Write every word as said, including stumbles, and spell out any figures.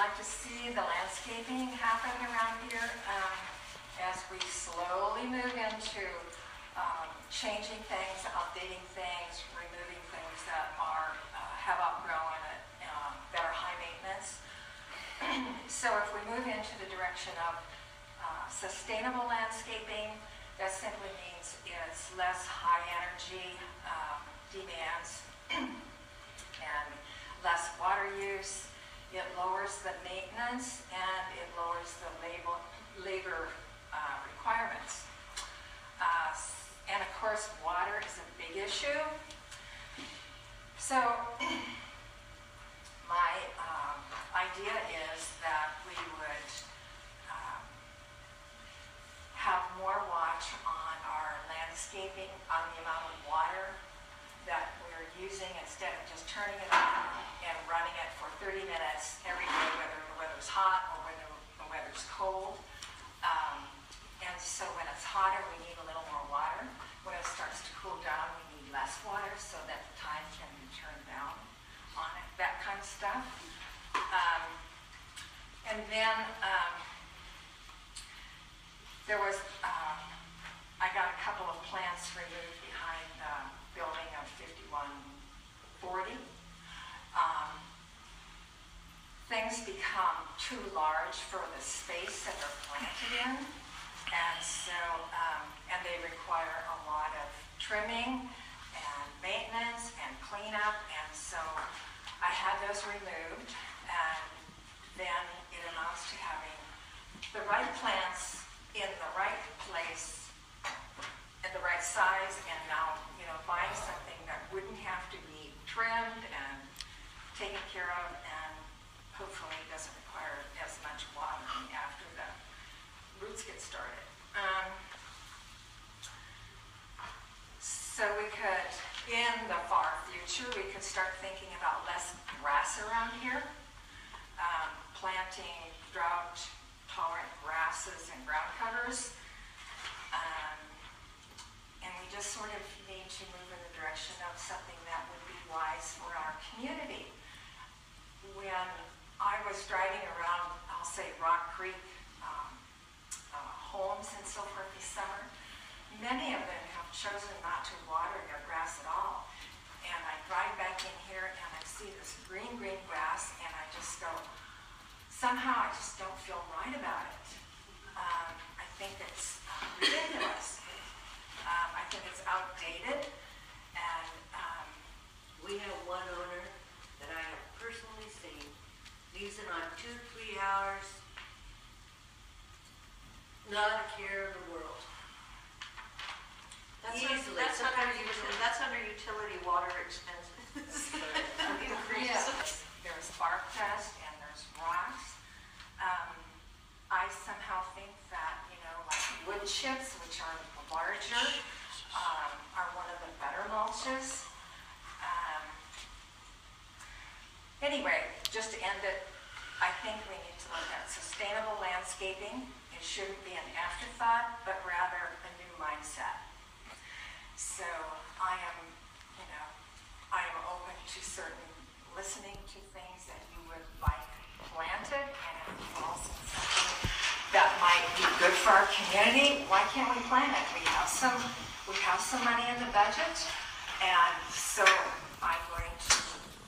like to see the landscaping happen around here um, as we slowly move into um, changing things, updating things, removing things that are uh, have outgrown it, uh, that are high maintenance. So if we move into the direction of uh, sustainable landscaping, that simply means it's less high energy um, demands and less water use. It lowers the maintenance and it lowers the labor, labor uh, requirements. Uh, and of course, water is a big issue. So my um, idea is that we would um, have more watch on our landscaping, on the amount of water that we're using, instead of just turning it on and running it for thirty minutes every day, whether the weather's hot or whether the weather's cold. Um, and so when it's hotter, we need a little more water. When it starts to cool down, we need less water so that the time can be turned down on it, that kind of stuff. Um, and then um, there was, um, I got a couple of plants removed behind the building of fifty-one forty. Um, things become too large for the space that they're planted in, and so um, and they require a lot of trimming and maintenance and cleanup, and so I had those removed, and then it amounts to having the right plants in the right place at the right size, and now, you know, buying something that wouldn't have to be trimmed and taken care of, and hopefully doesn't require as much watering after the roots get started. Um, so we could, in the far future, we could start thinking about less grass around here, um, planting drought-tolerant grasses and ground covers. Um, And we just sort of need to move in the direction of something that would be wise for our community. When I was driving around, I'll say Rock Creek um, uh, homes and so forth this summer, many of them have chosen not to water their grass at all. And I drive back in here and I see this green, green grass, and I just go, somehow I just don't feel right about it. Um, I think it's uh, ridiculous. Um, I think it's outdated, and um, we have one owner that I have personally seen leaves it on two, three hours, not a care in the world. That's, Easily. that's, under, Sometimes that's under utility water expenses. yes, there's bark dust and there's rocks. Um, I somehow think that, you know, like wood chips, which are larger, um, are one of the better mulches. Um, anyway, just to end it, I think we need to look at sustainable landscaping. It shouldn't be an afterthought, but rather a new mindset. So I am, you know, I am open to certain listening to things that you would like planted, and if you also something that might be good for our community, why can't we plant it? We have some, we have some money in the budget, and so I'm going to